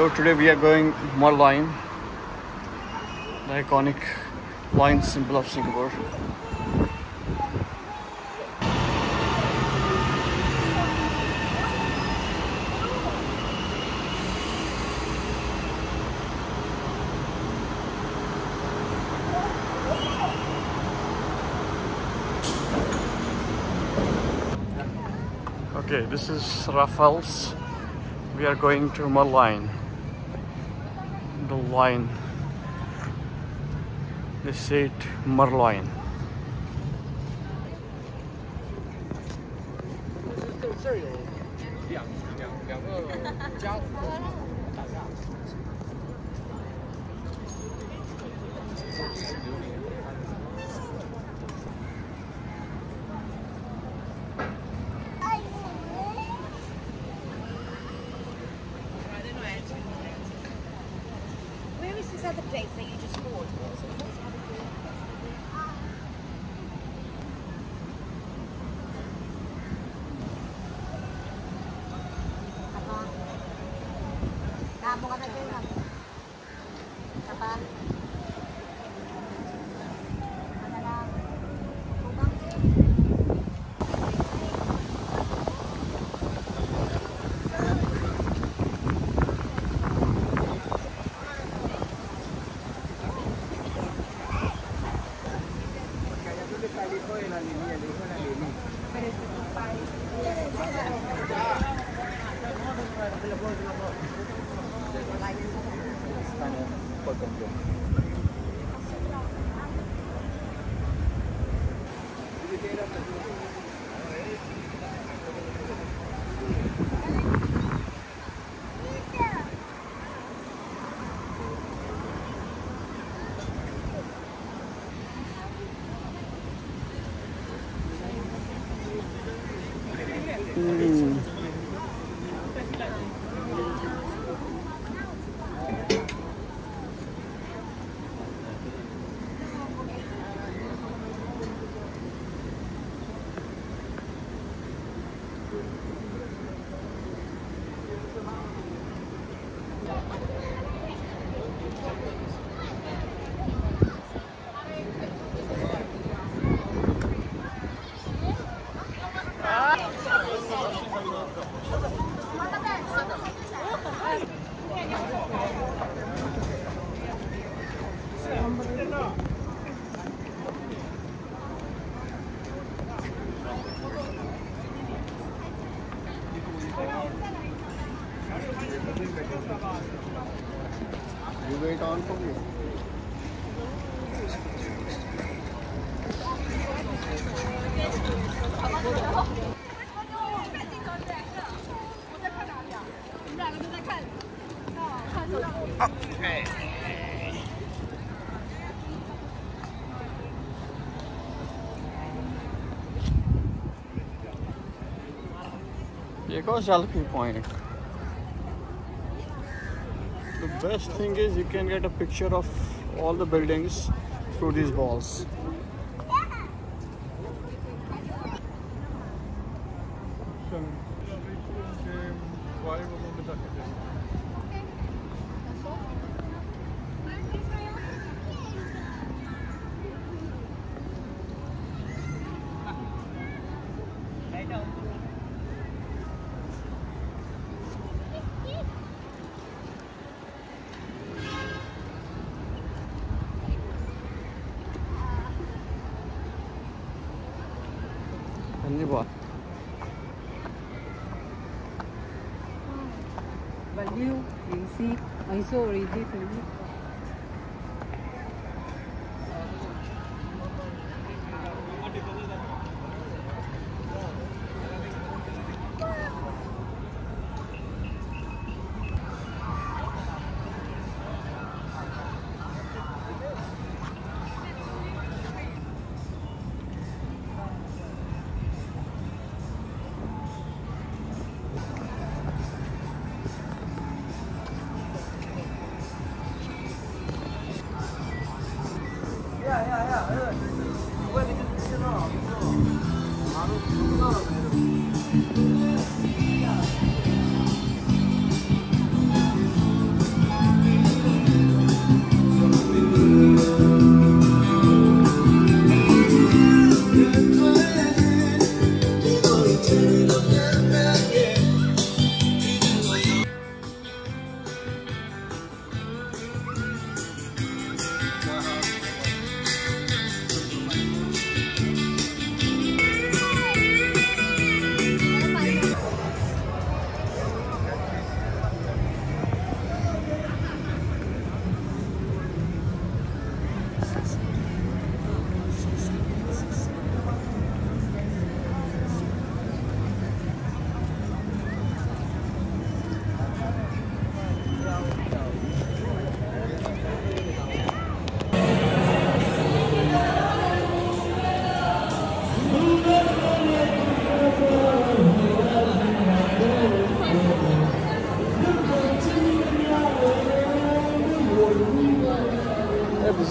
So today we are going Merlion, the iconic lion symbol of Singapore. Okay, this is Raffles. We are going to Merlion. The lion. They say it Merlion. Where is this other place that you just bought? Kamu ka na dyan lang. Sapa. Ano lang. You wait on for me. Here goes selfie point. The best thing is you can get a picture of all the buildings through these walls. Value, receipt, I saw already for you.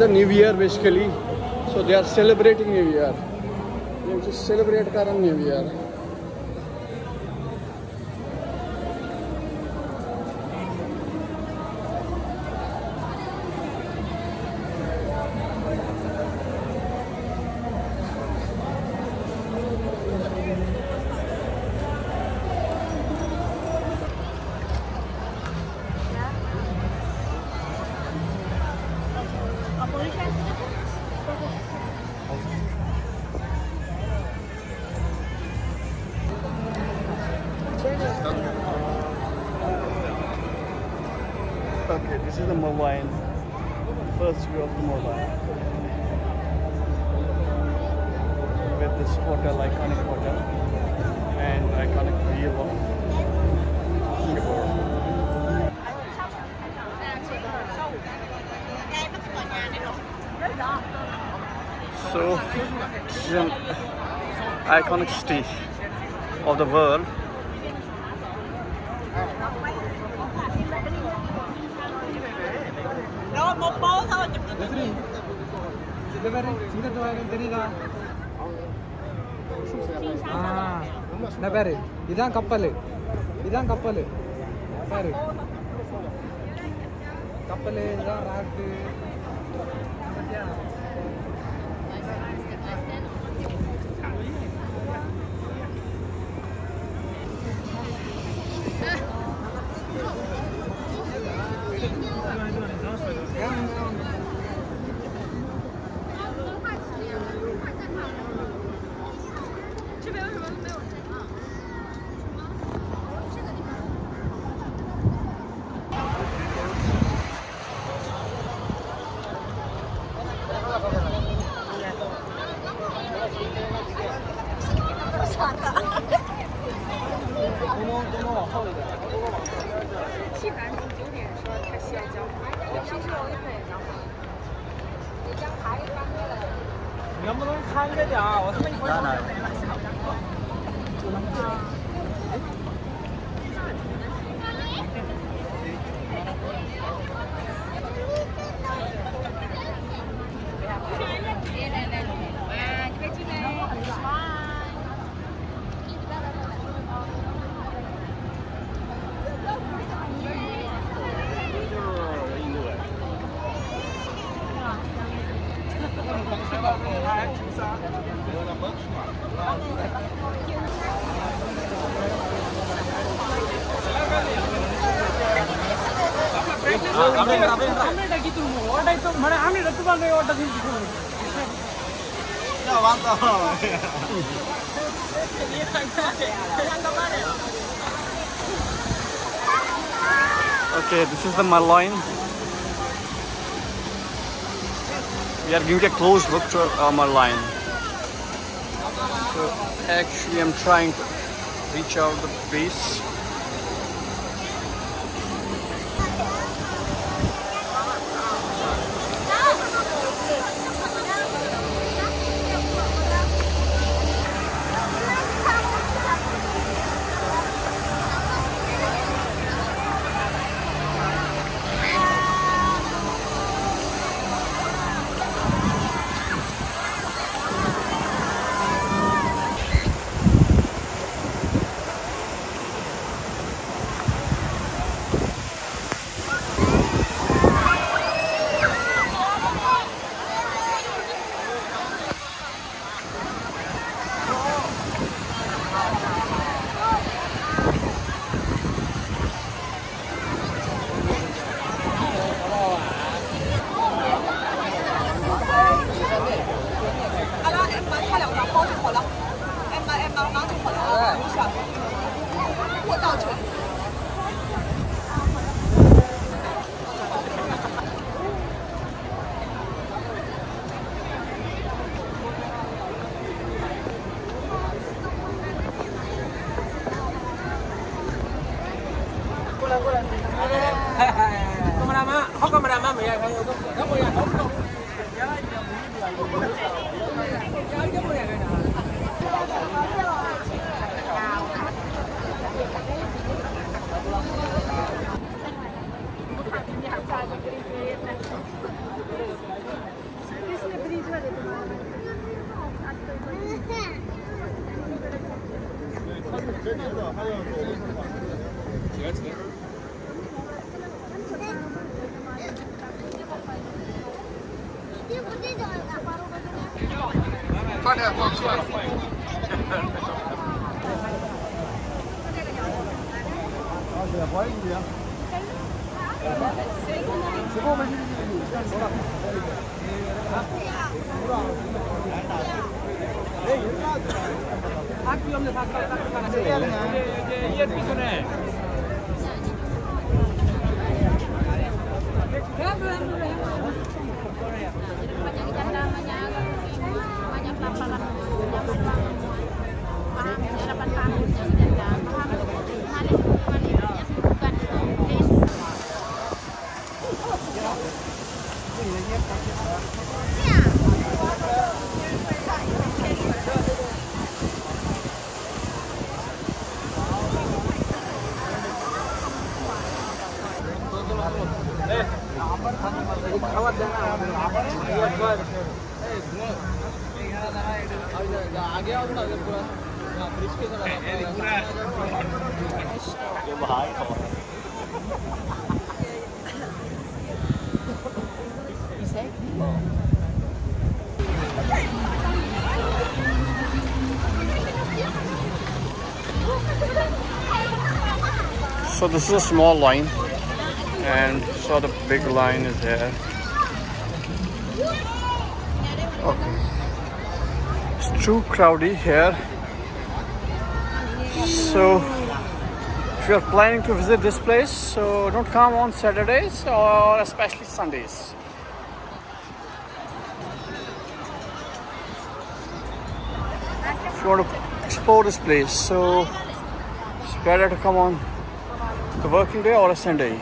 a New Year basically. So they are celebrating New Year. They just celebrate current New Year. Okay, this is the Merlion. First view of the Merlion. With this hotel, iconic hotel, and iconic view of Singapore. So, this is an iconic city of the world. இதான் கப்பல் பாரு கப்பல் இதான் ராக்கு Okay, this is the Merlion. We are giving a close look to Merlion. So actually I'm trying to reach out the base. So this is a small line, and so the big line is here. Okay, it's too crowded here. So if you are planning to visit this place, so don't come on Saturdays or especially Sundays. If you want to explore this place, so it's better to come on the working day or a Sunday.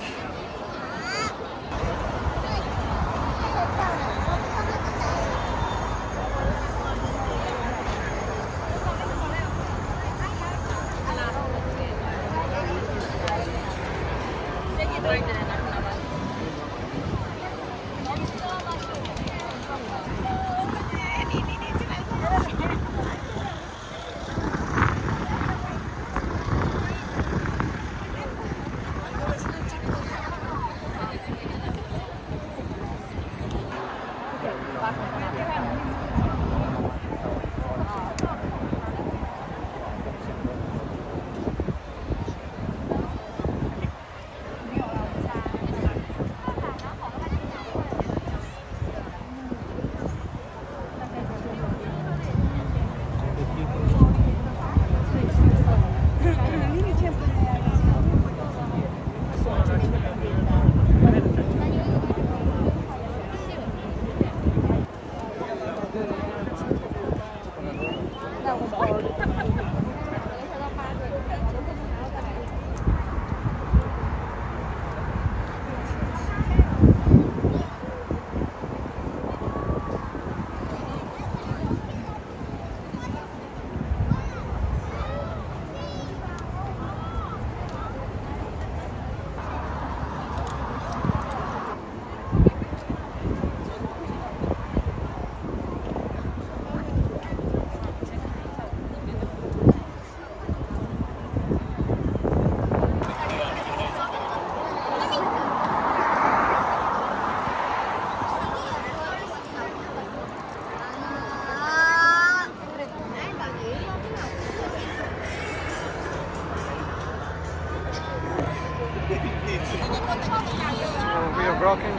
We are walking.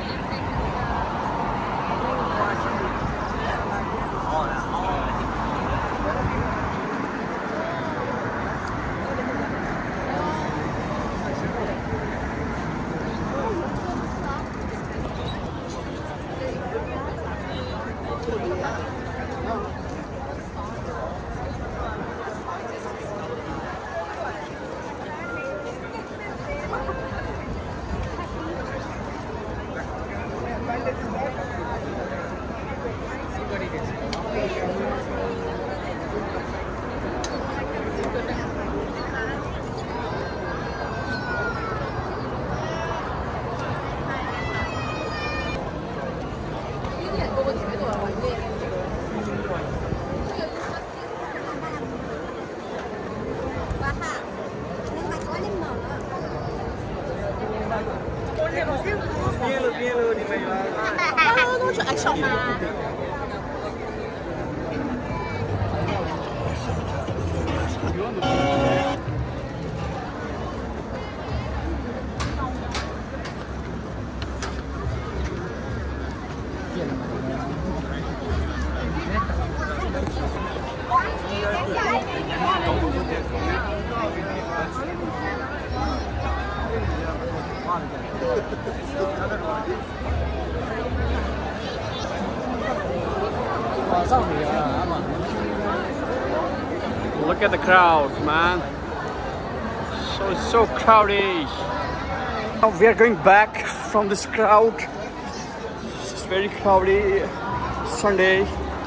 Look at the crowd, man. So it's so crowded. Now we are going back from this crowd. It's very crowded Sunday.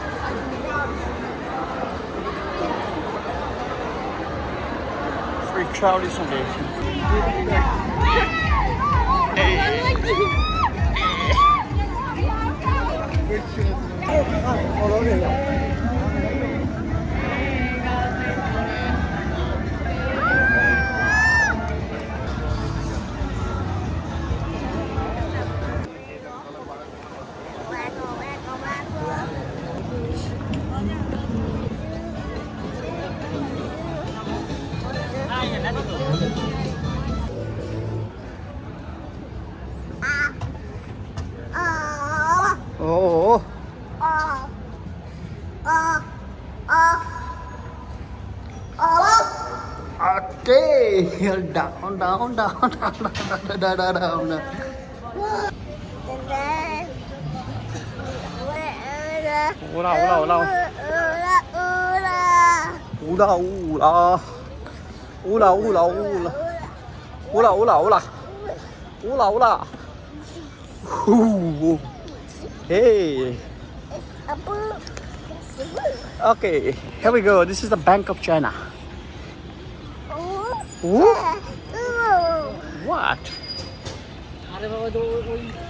Very crowded Sunday. Oh. Okay. Down, down, down, down. Ula, ula, ula. Ula, ula. Ula, ula, ula. Ula, ula, ula. Ula, ula. Ooh. Hey. Okay, here we go. This is the Bank of China. Ooh. What?